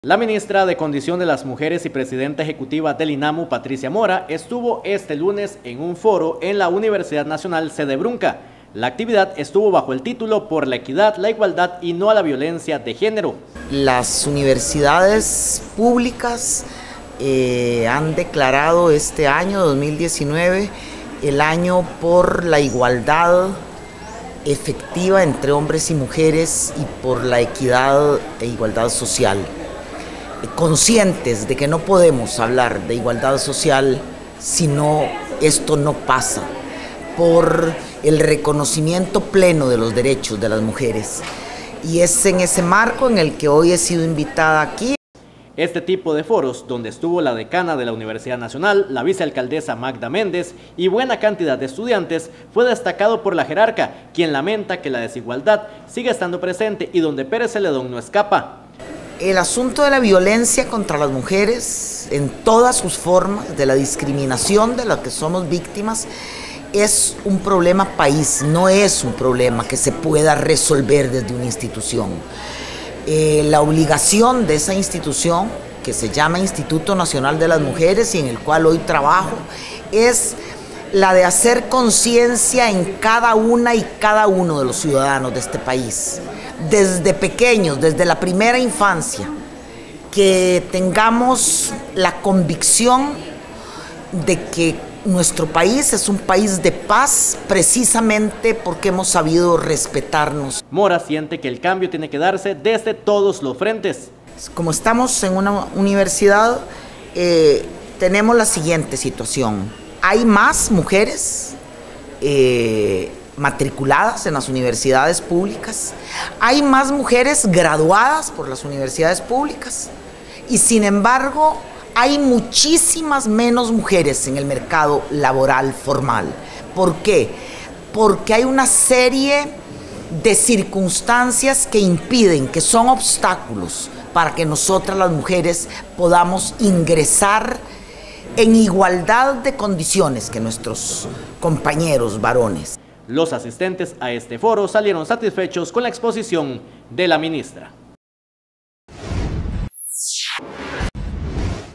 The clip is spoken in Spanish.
La ministra de Condición de las Mujeres y presidenta ejecutiva del INAMU, Patricia Mora, estuvo este lunes en un foro en la Universidad Nacional Sede Brunca. La actividad estuvo bajo el título Por la equidad, la igualdad y no a la violencia de género. Las universidades públicas han declarado este año 2019 el año por la igualdad efectiva entre hombres y mujeres y por la equidad e igualdad social. Conscientes de que no podemos hablar de igualdad social si esto no pasa por el reconocimiento pleno de los derechos de las mujeres. Y es en ese marco en el que hoy he sido invitada aquí. Este tipo de foros, donde estuvo la decana de la Universidad Nacional, la vicealcaldesa Magda Méndez y buena cantidad de estudiantes, fue destacado por la jerarca, quien lamenta que la desigualdad siga estando presente y donde Pérez Celedón no escapa. El asunto de la violencia contra las mujeres, en todas sus formas, de la discriminación de la que somos víctimas, es un problema país, no es un problema que se pueda resolver desde una institución. La obligación de esa institución, que se llama Instituto Nacional de las Mujeres y en el cual hoy trabajo, es la de hacer conciencia en cada una y cada uno de los ciudadanos de este país, desde pequeños, desde la primera infancia, que tengamos la convicción de que nuestro país es un país de paz precisamente porque hemos sabido respetarnos. Mora siente que el cambio tiene que darse desde todos los frentes. Como estamos en una universidad, tenemos la siguiente situación. Hay más mujeres matriculadas en las universidades públicas, hay más mujeres graduadas por las universidades públicas y sin embargo hay muchísimas menos mujeres en el mercado laboral formal. ¿Por qué? Porque hay una serie de circunstancias que impiden, que son obstáculos para que nosotras las mujeres podamos ingresar en igualdad de condiciones que nuestros compañeros varones. Los asistentes a este foro salieron satisfechos con la exposición de la ministra.